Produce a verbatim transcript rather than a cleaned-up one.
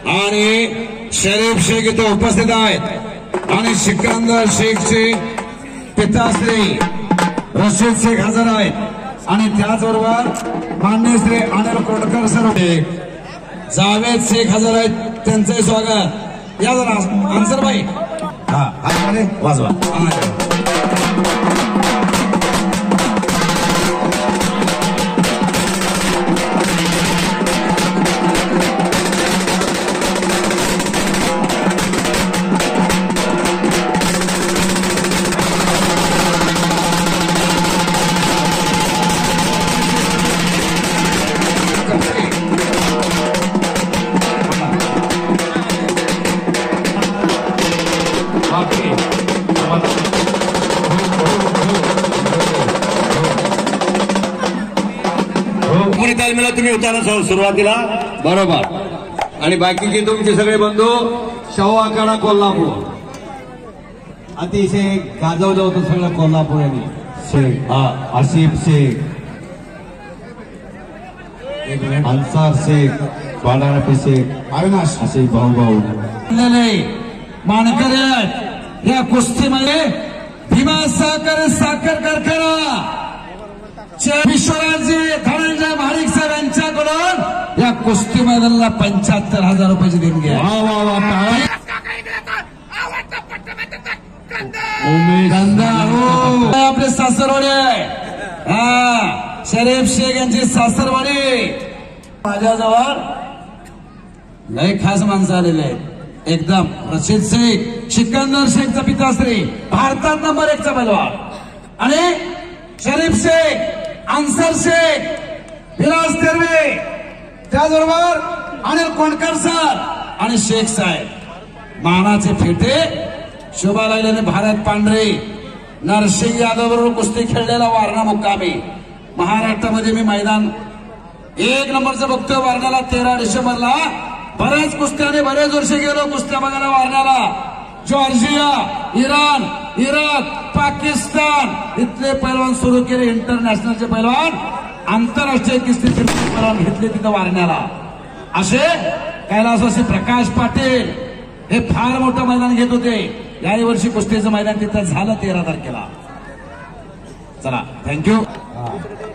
आणि शरीफ शेख इथे उपस्थित आहेत आणि सिकंदर शेखचे पिताश्री रशीद शेख हजर आहेत आणि त्याचबरोबर मान्य श्री अनिल कोटकर सर जावेद शेख हजर आहेत त्यांचे स्वागत या जरा अन्सर भाई हा हातमध्ये वाजवा तालमीला तुम्ही होता सुरुवातीला बरोबर आणि बाकीचे तुमचे सगळे बंधू शाहू आखाडा कोल्हापूर अतिशय गाजवलं होतं सगळं कोल्हापुराने शेख आसिफ शेख अन्सार शेख बाळारापी शेख अविनाश असे भाऊ भाऊ मानकरी या कुस्तीमध्ये भीमा साखर साखर कारखाना विश्वराजी धनंजय महाडिक साहेब यांच्याकडून या कुस्ती मैदानाला पंच्याहत्तर हजार रुपयाची देणगी आहे. वा वा वा आपले सासरवाडी आहे हा शरीफ शेख यांची सासरवाडी माझ्याजवळ लय खास माणसं आलेले आहेत एकदम रशीद शेख सिकंदर शेखचा पिताश्री भारतात नंबर एकचा पैलवान आणि शरीफ शेख अन्सर शेख विलास तेरवे त्याचबरोबर अनिल कोणकर सर आणि शेख साहेब मानाचे फेटे शोभा लागल्याने भारत पांढरे नरसिंग यादव बरोबर कुस्ती खेळलेला वारणा मुक्कामी महाराष्ट्रामध्ये मी मैदान एक नंबरचं बघतोय वारण्याला तेरा डिसेंबरला बऱ्याच कुस्त्याने बरेच वर्ष गेलो कुस्त्या बघायला वारण्याला जॉर्जिया इराण इराक पाकिस्तान इथले पैलवान सुरू केले इंटरनॅशनलचे पैलवान आंतरराष्ट्रीय कुस्तीचे पैलवान घेतले तिथं वारण्याला असे कैलासवासी प्रकाश पाटील हे फार मोठं मैदान घेत होते याही वर्षी कुस्तीचं मैदान तिथं झालं तेरा तारखेला चला थँक्यू.